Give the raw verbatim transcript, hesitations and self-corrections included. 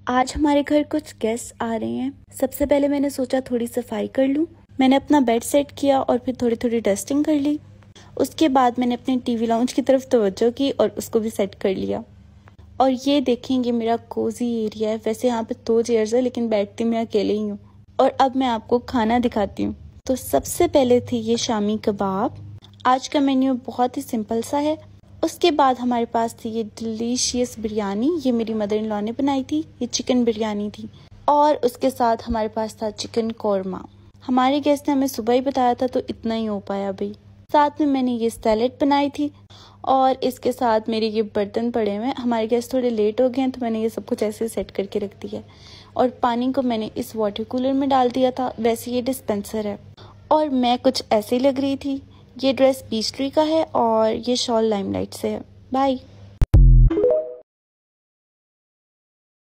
आज हमारे घर कुछ गेस्ट आ रहे हैं। सबसे पहले मैंने सोचा थोड़ी सफाई कर लूं। मैंने अपना बेड सेट किया और फिर थोड़ी थोड़ी डस्टिंग कर ली। उसके बाद मैंने अपने टीवी लाउंज की तरफ तवज्जो की और उसको भी सेट कर लिया। और ये देखेंगे मेरा कोजी एरिया है। वैसे यहाँ पे दो चेयर्स है लेकिन बैठती मैं अकेले ही हूँ। और अब मैं आपको खाना दिखाती हूँ। तो सबसे पहले थे ये शामी कबाब। आज का मेन्यू बहुत ही सिंपल सा है। उसके बाद हमारे पास थी ये डिलीशियस बिरयानी, ये मेरी मदर इन लॉ ने बनाई थी। ये चिकन बिरयानी थी। और उसके साथ हमारे पास था चिकन कौरमा। हमारे गेस्ट ने हमें सुबह ही बताया था तो इतना ही हो पाया भाई। साथ में मैंने ये सैलेड बनाई थी और इसके साथ मेरे ये बर्तन पड़े हुए हैं। हमारे गेस्ट थोड़े लेट हो गए हैं तो मैंने ये सब कुछ ऐसे सेट करके रख दिया है। और पानी को मैंने इस वाटर कूलर में डाल दिया था। वैसे ये डिस्पेंसर है। और मैं कुछ ऐसे लग रही थी। ये ड्रेस पीच ट्री का है और ये शॉल लाइमलाइट से है। बाय।